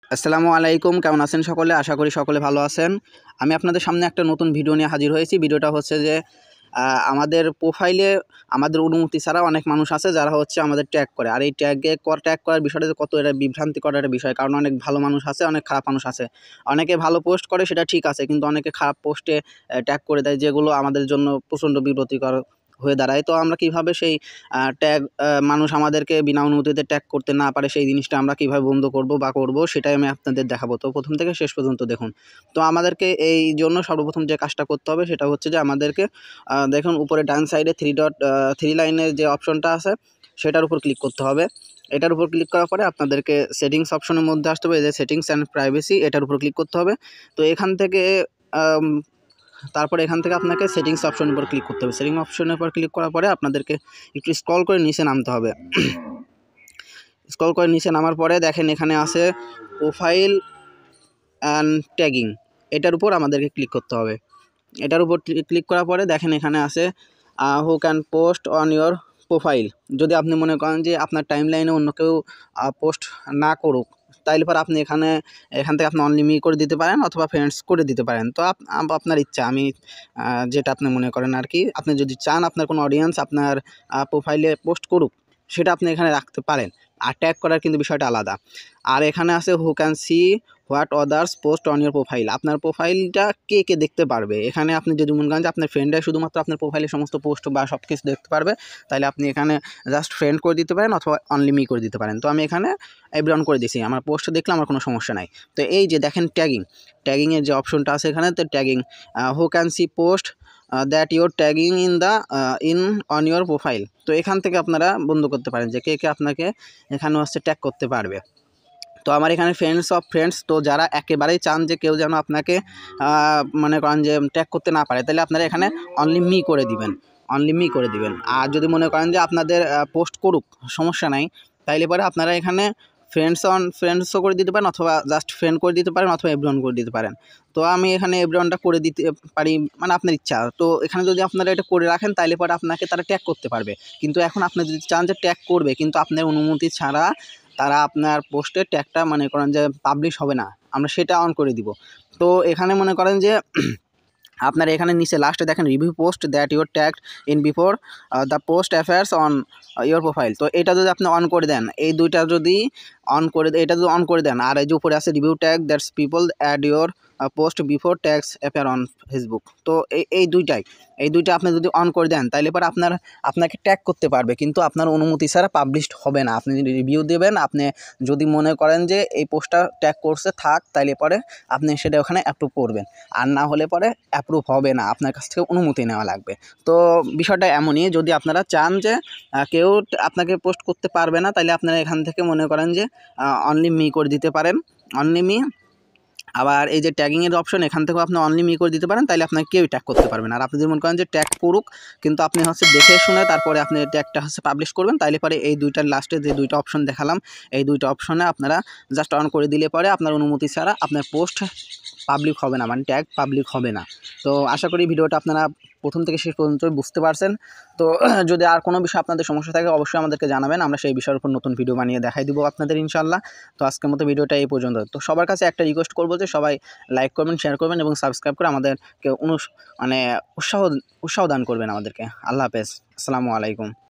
আসসালামু আলাইকুম, কেমন আছেন সকলে? আশা করি সকলে ভালো আছেন। আমি আপনাদের সামনে একটা নতুন ভিডিও নিয়ে হাজির হয়েছি। ভিডিওটা হচ্ছে যে আমাদের প্রোফাইলে আমাদের অনুমতি ছাড়া অনেক মানুষ আছে যারা হচ্ছে আমাদের ট্যাগ করে। আর এই ট্যাগ করার বিষয়টা যে কত এটা বিভ্রান্তিকর একটা বিষয়। কারণ অনেক ভালো মানুষ আছে, অনেক খারাপ মানুষ আছে। অনেকে ভালো পোস্ট করে সেটা ঠিক আছে, কিন্তু অনেকে খারাপ পোস্টে ট্যাগ করে দেয়, যেগুলো আমাদের জন্য প্রচণ্ড বিব্রতিকর হয়ে দাঁড়ায়। তো আমরা কিভাবে সেই ট্যাগ মানুষ আমাদেরকে বিনা অনুমতিতে ট্যাগ করতে না পারে, সেই জিনিসটা আমরা কিভাবে বন্ধ করব বা করব, সেটাই আমি আপনাদের দেখাবো। তো প্রথম থেকে শেষ পর্যন্ত দেখুন। তো আমাদেরকে এই জন্য সর্বপ্রথম যে কাজটা করতে হবে সেটা হচ্ছে যে আমাদেরকে দেখুন উপরে ডান সাইডে থ্রি লাইনের যে অপশনটা আছে সেটার উপর ক্লিক করতে হবে। এটার উপর ক্লিক করার পরে আপনাদেরকে সেটিংস অপশনের মধ্যে আসতে হবে, যে সেটিংস অ্যান্ড প্রাইভেসি, এটার উপর ক্লিক করতে হবে। তো এখান থেকে তারপরে এখান থেকে আপনাকে সেটিংস অপশনের উপর ক্লিক করতে হবে। সেটিংস অপশনের উপর ক্লিক করার পরে আপনাদেরকে একটু স্ক্রল করে নিচে নামতে হবে। স্ক্রল করে নিচে নামার পরে দেখেন এখানে আছে প্রোফাইল অ্যান্ড ট্যাগিং, এটার উপর আমাদেরকে ক্লিক করতে হবে। এটার উপর ক্লিক করার পরে দেখেন এখানে আছে who can post on your profile. যদি আপনি মনে করেন যে আপনার টাইম লাইনে অন্য কেউ পোস্ট না করুক, তাইলে পর আপনি এখান থেকে আপনি অনলি মি করে দিতে পারেন অথবা ফ্রেন্ডস করে দিতে পারেন। তো আপনার ইচ্ছা, আমি যেটা আপনি মনে করেন আর কি। আপনি যদি চান আপনার কোনো অডিয়েন্স আপনার প্রোফাইলে পোস্ট করুক, সেটা আপনি এখানে রাখতে পারেন। আর ট্যাগ করার কিন্তু বিষয়টা আলাদা। আর এখানে আছে who can see what others post on your profile. আপনার প্রোফাইলটা কে কে দেখতে পারবে। এখানে আপনি যদি মনে করেন যে আপনার ফ্রেন্ডরাই শুধুমাত্র আপনার প্রোফাইলে সমস্ত পোস্ট বা সব কিছু দেখতে পারবে, তাহলে আপনি এখানে জাস্ট ফ্রেন্ড করে দিতে পারেন অথবা অনলি মি করে দিতে পারেন। তো আমি এখানে এভরিওয়ান করে দিয়েছি, আমার পোস্ট দেখলে আমার কোনো সমস্যা নাই। তো এই যে দেখেন ট্যাগিংয়ের যে অপশনটা আছে এখানে, তো tagging who can see post that your tagging in on your profile. তো এখান থেকে আপনারা বন্ধ করতে পারেন যে কে কে আপনাকে এখানে হচ্ছে ট্যাগ করতে পারবে। তো আমার এখানে ফ্রেন্ডস অফ ফ্রেন্ডস, তো যারা একেবারেই চান যে কেউ যেন আপনাকে মনে করেন যে ট্যাগ করতে না পারে, তাহলে আপনারা এখানে অনলি মি করে দিবেন, অনলি মি করে দিবেন। আর যদি মনে করেন যে আপনাদের পোস্ট করুক, সমস্যা নাই, তাইলে পরে আপনারা এখানে ফ্রেন্ডসও করে দিতে পারেন অথবা জাস্ট ফ্রেন্ড করে দিতে পারেন অথবা এভরিওয়ান করে দিতে পারেন। তো আমি এখানে এভরিওয়ানটা করে দিতে পারি, মানে আপনার ইচ্ছা। তো এখানে যদি আপনারা এটা করে রাখেন তাইলে পরে আপনাকে তারা ট্যাগ করতে পারবে। কিন্তু এখন আপনি যদি চান যে ট্যাগ করবে কিন্তু আপনার অনুমতি ছাড়া, তারা আপনার পোস্টের ট্যাগটা মনে করেন যে পাবলিশ হবে না, আমরা সেটা অন করে দিব। তো এখানে মনে করেন যে আপনার এখানে নিচে লাস্টে দেখেন review post that your tagged in before the post appears on your profile. তো এটা যদি আপনি অন করে দেন, এই দুইটা যদি এটা যদি অন করে দেন, আর এই যে উপরে আছে review tag that's people add your post before tags appear on Facebook. তো এই দুইটা আপনি যদি অন করে দেন, তাইলে পরে আপনাকে ট্যাগ করতে পারবে, কিন্তু আপনার অনুমতি ছাড়া পাবলিশড হবে না। আপনি যদি রিভিউ দেবেন, আপনি যদি মনে করেন যে এই পোস্টটা ট্যাগ করছে থাক, তাইলে পরে আপনি সেটা ওখানে অ্যাপ্রুভ করবেন। আর না হলে পরে অ্যাপ্রুভ হবে না, আপনার কাছ থেকে অনুমতি নেওয়া লাগবে। তো বিষয়টা এমনই, যদি আপনারা চান যে কেউ আপনাকে পোস্ট করতে পারবে না, তাহলে আপনারা এখান থেকে মনে করেন যে অনলি মি করে দিতে পারেন, অনলি মি। আবার এই যে ট্যাগিংয়ের অপশন, এখান থেকেও আপনি অনলি মি করে দিতে পারেন, তাহলে আপনাকে কেউই ট্যাগ করতে পারবেন। আর আপনি যদি মনে করেন যে ট্যাগ করুক, কিন্তু আপনি হচ্ছে দেখে শুনে তারপরে আপনি ট্যাগটা হচ্ছে পাবলিশ করবেন, তাহলে পরে এই দুইটার লাস্টে যে দুইটা অপশন দেখালাম, এই দুইটা অপশনে আপনারা জাস্ট অন করে দিলে পরে আপনার অনুমতি ছাড়া আপনার পোস্ট পাবলিক হবে না, মানে ট্যাগ পাবলিক হবে না। তো আশা করি ভিডিওটা আপনারা প্রথম থেকে শেষ পর্যন্ত বুঝতে পারছেন। তো যদি আর কোনো বিষয় আপনাদের সমস্যা থাকে অবশ্যই আমাদেরকে জানাবেন, আমরা সেই বিষয়ের উপর নতুন ভিডিও বানিয়ে দেখাই দিব আপনাদের ইনশাল্লাহ। তো আজকের মতো ভিডিওটা এই পর্যন্ত। তো সবার কাছে একটা রিকোয়েস্ট করবো যে সবাই লাইক করবেন, শেয়ার করবেন এবং সাবস্ক্রাইব করে আমাদেরকে উৎসাহ দান করবেন আমাদেরকে। আল্লাহ হাফেজ, আসসালামু আলাইকুম।